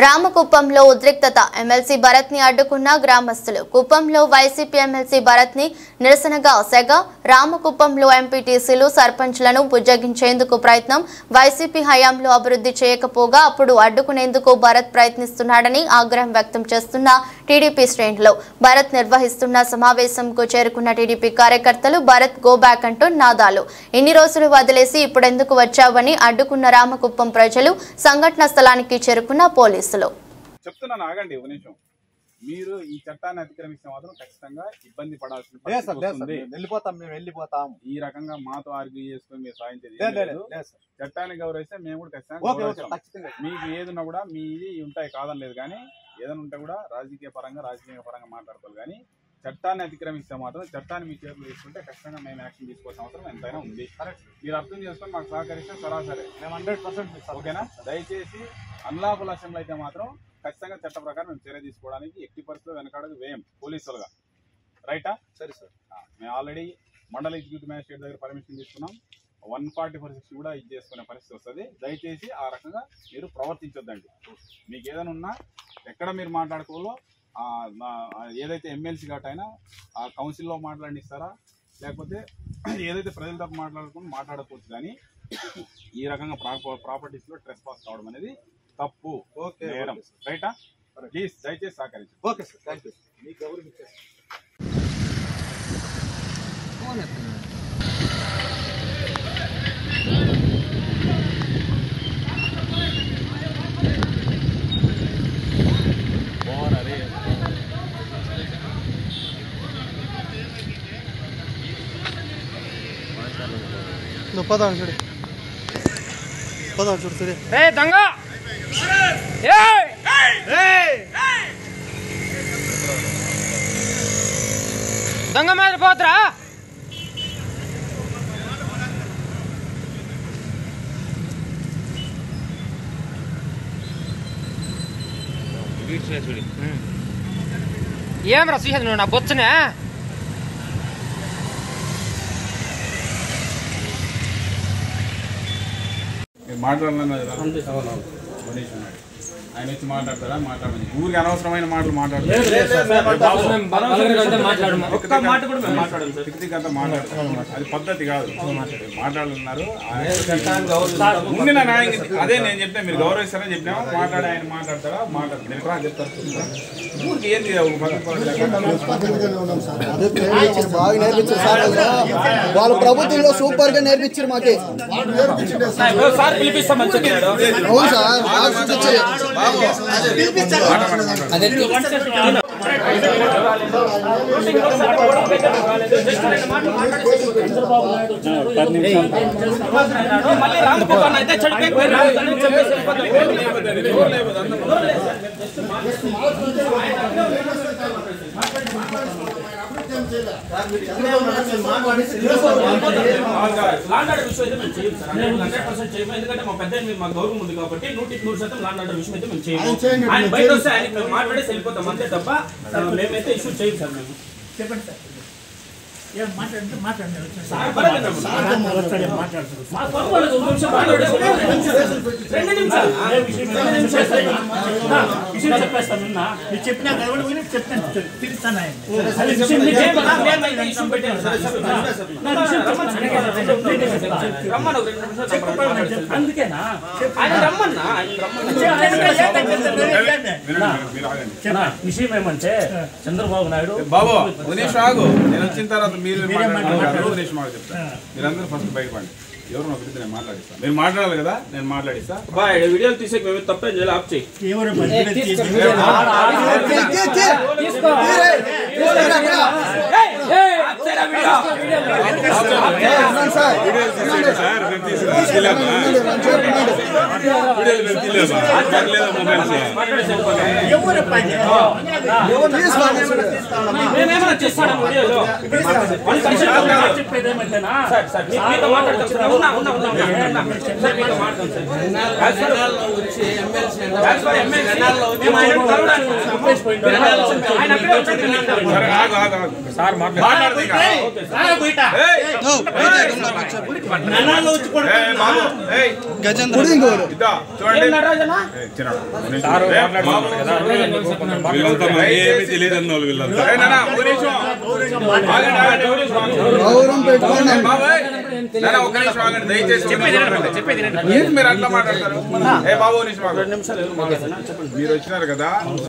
రామకుప్పంలో ఉద్రిక్తత ఎమ్మెల్సీ భరత్ ని అడ్డుకున్న గ్రామస్తులు కుప్పంలో వైసీపీ ఎమ్మెల్సీ భరత్ ని నిరసనగా సెగ రామకుప్పంలో ఎంపీటీసీలు సర్పంచ్లను బుజ్జగించేందుకు ప్రయత్నం వైసీపీ హయాంలో అభివృద్ధి చేయకపోగా అప్పుడు అడ్డుకునేందుకు భరత్ ప్రయత్నిస్తున్నాడని ఆగ్రహం వ్యక్తం చేస్తున్న టీడీపీ శ్రేణులు భరత్ నిర్వహిస్తున్న సమావేశంకు చేరుకున్న టీడీపీ కార్యకర్తలు భరత్ గో బ్యాక్ అంటూ నాదాలు ఇన్ని రోజులు వదిలేసి ఇప్పుడెందుకు వచ్చావని అడ్డుకున్న రామకుప్పం ప్రజలు సంఘటన స్థలానికి చేరుకున్న పోలీసులు చెప్తున్నాను ఆగండి ఒక నిమిషం మీరు ఈ చట్టాన్ని అతిక్రమిస్తే మాత్రం ఖచ్చితంగా ఇబ్బంది పడాల్సిన వెళ్ళిపోతాం ఈ రకంగా మాతో ఆర్గ్యూ చేసుకుని మీరు సాధించేది చట్టాన్ని గౌరవిస్తే మేము కూడా ఖచ్చితంగా మీకు ఏదున్నా కూడా మీది ఉంటాయి కాదని లేదు కానీ ఏదైనా ఉంటే కూడా రాజకీయ పరంగా మాట్లాడుకోవాలి కానీ చట్టాన్ని అతిక్రమిస్తే మాత్రం చట్టాన్ని మీ చేతులు తీసుకుంటే ఖచ్చితంగా మేము యాక్షన్ తీసుకోవాల్సిన అవసరం ఎంతైనా ఉంది. మీరు అర్థం చేసుకొని మాకు సహకరిస్తే సరాసరి మేము 100% ఓకేనా. దయచేసి అన్లాఫుల్ అసెంబ్లీ అయితే మాత్రం ఖచ్చితంగా చట్ట ప్రకారం మేము చర్య తీసుకోవడానికి ఎట్టి పరిస్థితుల్లో వెనకాడదు వేయం పోలీసులుగా. రైటా? సరే సార్. మేము ఆల్రెడీ మండల ఎగ్జిక్యూటివ్ మ్యాజిస్ట్రేట్ దగ్గర పర్మిషన్ తీసుకున్నాం. 144 కూడా ఇది చేసుకునే పరిస్థితి వస్తుంది. దయచేసి ఆ రకంగా మీరు ప్రవర్తించొద్దండి. మీకు ఏదైనా ఉన్నా ఎక్కడ మీరు మాట్లాడుకోవాలో ఏదైతే ఎమ్మెల్సీ గట్టైనా ఆ కౌన్సిల్లో మాట్లాడిస్తారా లేకపోతే ఏదైతే ప్రజలతో మాట్లాడుకోవచ్చు కానీ ఈ రకంగా ప్రాపర్టీస్లో ట్రెస్ పాస్ కావడం అనేది తప్పు. నేరం. రైటా? ప్లీజ్ దయచేసి సహకరించండి. Okay sir, thank you. మీకు గౌరవం ఇచ్చేస్తాను. పదాం చూడు సరే దొంగ దొంగ మీద పోతురా ఏం రా చూసేది నువ్వు నా బొచ్చునే మాట్లాడాలన్నా ఆయన వచ్చి మాట్లాడతారా? మాట్లాడమని ఊరికి అనవసరమైన మాటలు మాట్లాడతారు. అది పద్ధతి కాదు. మాట్లాడుతున్నారు అదే నేను చెప్పినా మీరు గౌరవిస్తారని చెప్పినామా. మాట్లాడి ఆయన మాట్లాడతారా? మాట్లాడతారు చెప్తారు. ఊరికి ఏంది బాగా నేర్పించారు. వాళ్ళ ప్రభుత్వంలో సూపర్ గా నేర్పించారు మాకే. అవును సార్, ఎందుకంటే మా పెద్ద మా గౌరవం ఉంది కాబట్టి 100% లాండ్ ఆర్డర్ విషయం అయితే మేము చేయము. ఆయన బయట వస్తే ఆయన మాట్లాడేసి వెళ్ళిపోతాం అంతే తప్ప మేమైతే ఇష్యూ చేయం సార్. మేము చెప్పండి సార్. చెప్పినా అందుకేనా విషయం ఏమంటే చంద్రబాబు నాయుడు బాబు ఆగు నేను వచ్చిన తర్వాత మీరందరూ ఫస్ట్ బయటపడండి. ఎవరు నా గురించి నేను మాట్లాడిస్తా. మీరు మాట్లాడాలి కదా, నేను మాట్లాడిస్తా. వీడియోలు తీసే మేము తప్పేం చేయాలి. ఆప్ చేయి. సార్ మాట్లాడుతుంది దయచేసి మీరు అట్లా మాట్లాడతారు. మీరు వచ్చినారు కదా,